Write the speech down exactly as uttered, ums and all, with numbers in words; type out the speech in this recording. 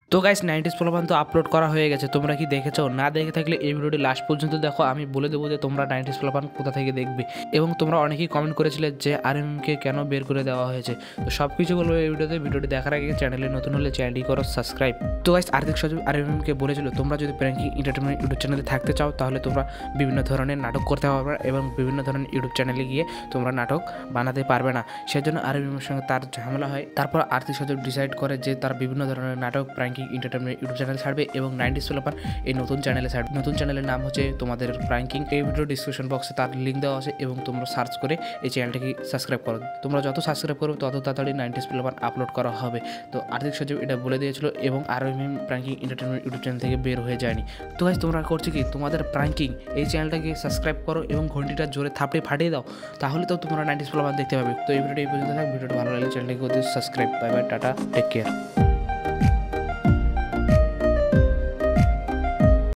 তো guys nineties প্রলোভন তো আপলোড করা হয়ে গেছে, তোমরা কি দেখেছো? না দেখে থাকলে এই ভিডিওটি লাস্ট পর্যন্ত দেখো, আমি বলে দেবো যে তোমরা নাইনটিস প্রলোভন কোথা থেকে দেখবে। এবং তোমরা অনেকেই কমেন্ট করেছিলে যে আরএমকে কেন বের করে দেওয়া হয়েছে, তো সব কিছু বলবো এই ভিডিওতে। ভিডিওটি দেখার আগে চ্যানেলে নতুন হলে চ্যানেলটি করো সাবস্ক্রাইব। তো গাইস আর্থিক সচিব আরএমকে বলেছিল তোমরা যদি প্র্যাঙ্কিং এন্টারটেনমেন্ট ইউটিউব চ্যানেলে থাকতে চাও তাহলে তোমরা বিভিন্ন ধরনের নাটক করতে পারবে এবং বিভিন্ন ধরনের ইউটিউব চ্যানেলে গিয়ে তোমরা নাটক বানাতে পারবে না। সেজন্য আরএমের সঙ্গে তার ঝামেলা হয়। তারপর আর্থিক সচিব ডিসাইড করে যে তার বিভিন্ন ধরনের নাটক প্র্যাঙ্কিং এন্টারটেনমেন্ট ইউটিউব চ্যানেল ছাড়বে এবং নাইনটিস প্রলোভন এই নতুন চ্যানেলে ছাড়বে। নতুন চ্যানেলের নাম হচ্ছে তোমাদের প্র্যাঙ্কিং। এই ভিডিও ডিসক্রিপশন বক্সে তার লিঙ্ক দেওয়া আছে এবং তোমরা সার্চ করে এই চ্যানেলটাকে সাবস্ক্রাইব করো। তোমরা যত সাবস্ক্রাইব করবে তত তাড়াতাড়ি নাইনটিস প্রলোভন আপলোড করা হবে। তো আর্থিক সচিব এটা বলে দিয়েছিল এবং RM pranking entertainment YouTube channel থেকে বের হয়ে যায়নি। তো গাইস তোমরা করছো কি, তোমাদের প্র্যাঙ্কিং এই চ্যানেলটাকে সাবস্ক্রাইব করো এবং ঘন্টিটা জোরে থাপড়ে ফাটিয়ে দাও, তাহলে তো তোমরা নাইনটিস প্রলোভন দেখতে পাবে। তো এই ভিডিওটা এই পর্যন্ত থাক। ভিডিওটা ভালো লাগলে চ্যানেলটাকে subscribe. Bye bye, tata, take care.